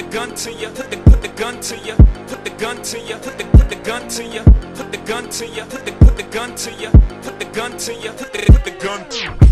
gun to you, put the gun to you, put the gun to you, put the gun to you, put the gun to you, put the gun to you, put the gun to you, put the gun to you.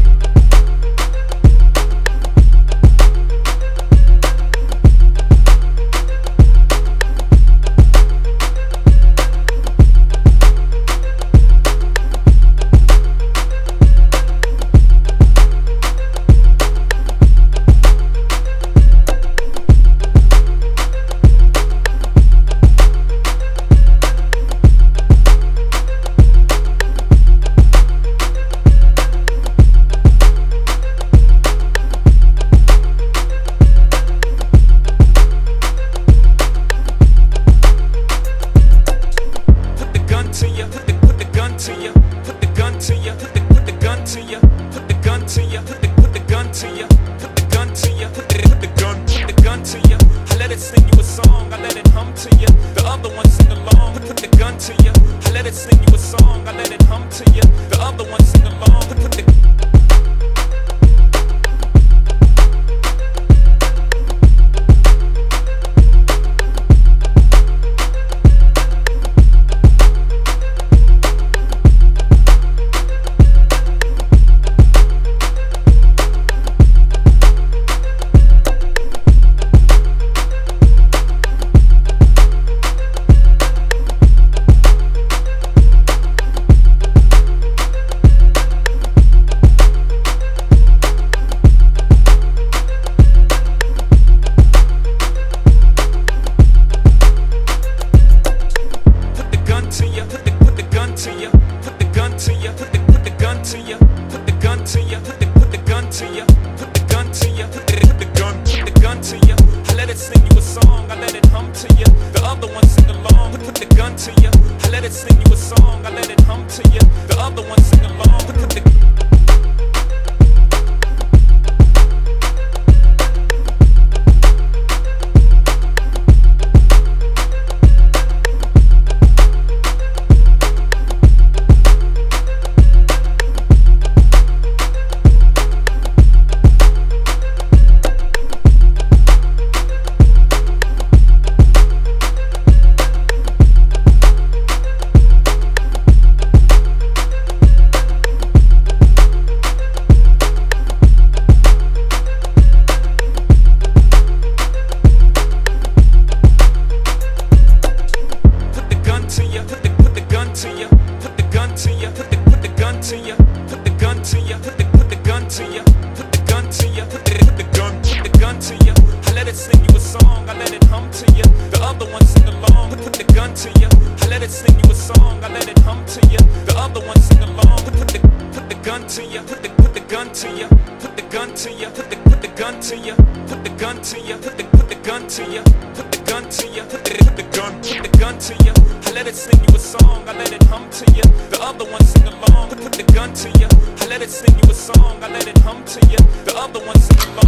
I let it sing you a song, I let it hum to you. The other one sing along, put the gun to you. I let it sing you a song, I let it hum to you. The other one sing along.